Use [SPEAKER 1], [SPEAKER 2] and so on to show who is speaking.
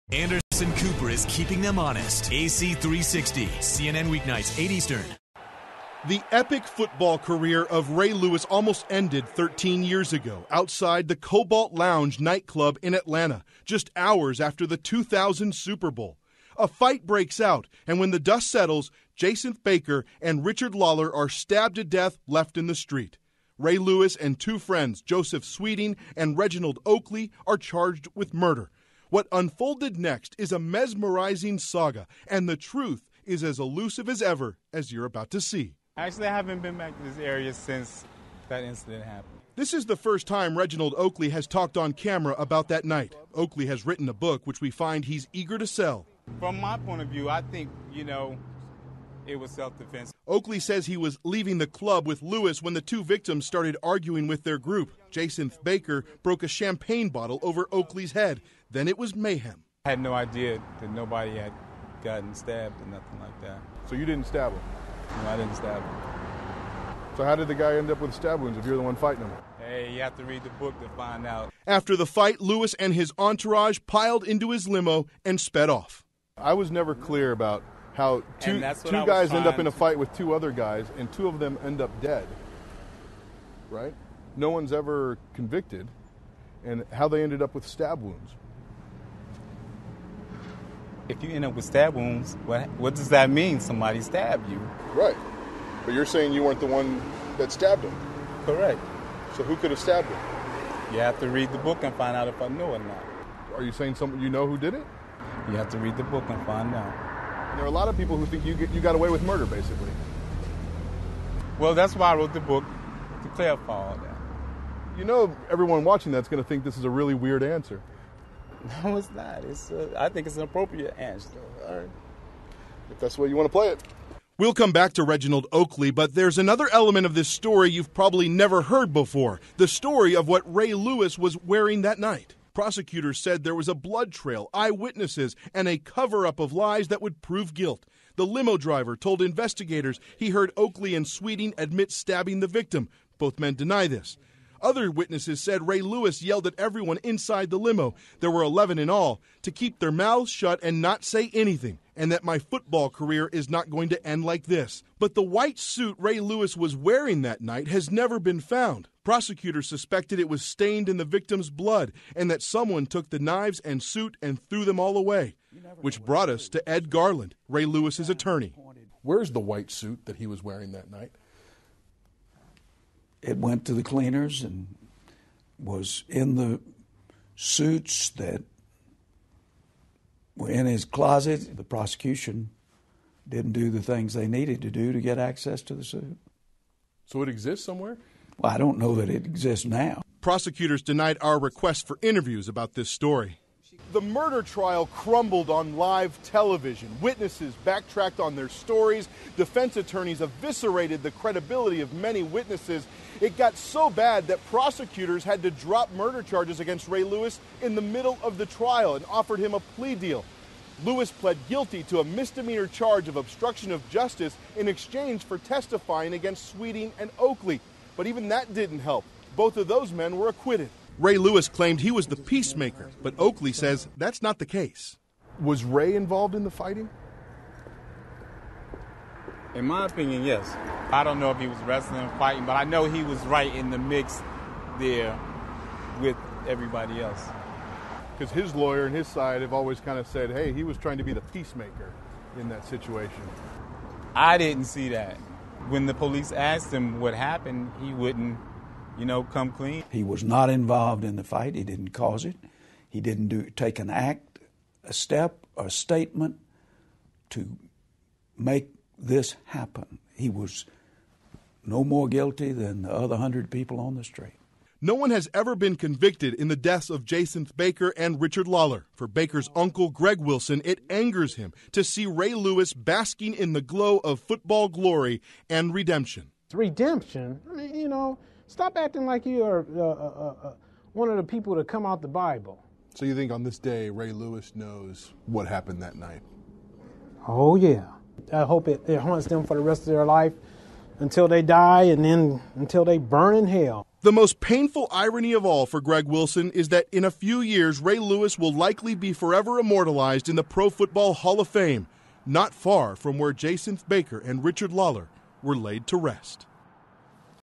[SPEAKER 1] Anderson Cooper is keeping them honest. AC 360, CNN weeknights, 8 Eastern.
[SPEAKER 2] The epic football career of Ray Lewis almost ended 13 years ago outside the Cobalt Lounge nightclub in Atlanta, just hours after the 2000 Super Bowl. A fight breaks out, and when the dust settles, Jason Baker and Richard Lawler are stabbed to death left in the street. Ray Lewis and two friends, Joseph Sweeting and Reginald Oakley, are charged with murder. What unfolded next is a mesmerizing saga, and the truth is as elusive as ever, as you're about to see.
[SPEAKER 3] Actually, I haven't been back to this area since that incident happened.
[SPEAKER 2] This is the first time Reginald Oakley has talked on camera about that night. Oakley has written a book which we find he's eager to sell.
[SPEAKER 3] From my point of view, I think, it was self-defense.
[SPEAKER 2] Oakley says he was leaving the club with Lewis when the two victims started arguing with their group. Jason Baker broke a champagne bottle over Oakley's head. Then it was mayhem.
[SPEAKER 3] I had no idea that nobody had gotten stabbed or nothing like that.
[SPEAKER 4] So you didn't stab him?
[SPEAKER 3] No, I didn't stab him.
[SPEAKER 4] So how did the guy end up with stab wounds if you're the one fighting him?
[SPEAKER 3] Hey, you have to read the book to find out.
[SPEAKER 2] After the fight, Lewis and his entourage piled into his limo and sped off.
[SPEAKER 4] I was never clear about how two guys end up in a fight with two other guys and two of them end up dead, right? No one's ever convicted, and how they ended up with stab wounds.
[SPEAKER 3] If you end up with stab wounds, what does that mean? Somebody stabbed you.
[SPEAKER 4] Right. But you're saying you weren't the one that stabbed him.
[SPEAKER 3] Correct.
[SPEAKER 4] So who could have stabbed him?
[SPEAKER 3] You have to read the book and find out if I know or not.
[SPEAKER 4] Are you saying you know who did it?
[SPEAKER 3] You have to read the book and find out.
[SPEAKER 4] And there are a lot of people who think you got away with murder, basically.
[SPEAKER 3] Well, that's why I wrote the book, to clarify all that.
[SPEAKER 4] You know, everyone watching that's going to think this is a really weird answer.
[SPEAKER 3] No, it's not. I think it's an appropriate answer. All right.
[SPEAKER 4] If that's the way you want to play it.
[SPEAKER 2] We'll come back to Reginald Oakley, but there's another element of this story you've probably never heard before. The story of what Ray Lewis was wearing that night. Prosecutors said there was a blood trail, eyewitnesses, and a cover-up of lies that would prove guilt. The limo driver told investigators he heard Oakley and Sweeting admit stabbing the victim. Both men deny this. Other witnesses said Ray Lewis yelled at everyone inside the limo, there were 11 in all, to keep their mouths shut and not say anything, and that my football career is not going to end like this. But the white suit Ray Lewis was wearing that night has never been found. Prosecutors suspected it was stained in the victim's blood and that someone took the knives and suit and threw them all away, which brought us to Ed Garland, Ray Lewis's attorney.
[SPEAKER 4] Where's the white suit that he was wearing that night?
[SPEAKER 5] It went to the cleaners and was in the suits that were in his closet. The prosecution didn't do the things they needed to do to get access to the suit.
[SPEAKER 4] So it exists somewhere?
[SPEAKER 5] Well, I don't know that it exists now.
[SPEAKER 2] Prosecutors denied our request for interviews about this story. The murder trial crumbled on live television. Witnesses backtracked on their stories. Defense attorneys eviscerated the credibility of many witnesses. It got so bad that prosecutors had to drop murder charges against Ray Lewis in the middle of the trial and offered him a plea deal. Lewis pled guilty to a misdemeanor charge of obstruction of justice in exchange for testifying against Sweeting and Oakley. But even that didn't help. Both of those men were acquitted. Ray Lewis claimed he was the peacemaker, but Oakley says that's not the case.
[SPEAKER 4] Was Ray involved in the fighting?
[SPEAKER 3] In my opinion, yes. I don't know if he was wrestling and fighting, but I know he was right in the mix there with everybody else.
[SPEAKER 4] Because his lawyer and his side have always kind of said, hey, he was trying to be the peacemaker in that situation.
[SPEAKER 3] I didn't see that. When the police asked him what happened, he wouldn't, come clean.
[SPEAKER 5] He was not involved in the fight. He didn't cause it. He didn't take an act, a step, or a statement to make this happen. He was no more guilty than the other 100 people on the street.
[SPEAKER 2] No one has ever been convicted in the deaths of Jason Baker and Richard Lawler. For Baker's uncle, Greg Wilson, it angers him to see Ray Lewis basking in the glow of football glory and redemption.
[SPEAKER 6] Redemption? I mean, stop acting like you are one of the people to come out the Bible.
[SPEAKER 4] So you think on this day, Ray Lewis knows what happened that night?
[SPEAKER 6] Oh, yeah. I hope it haunts them for the rest of their life. until they die and then until they burn in hell.
[SPEAKER 2] The most painful irony of all for Greg Wilson is that in a few years, Ray Lewis will likely be forever immortalized in the Pro Football Hall of Fame, not far from where Jason Baker and Richard Lawler were laid to rest.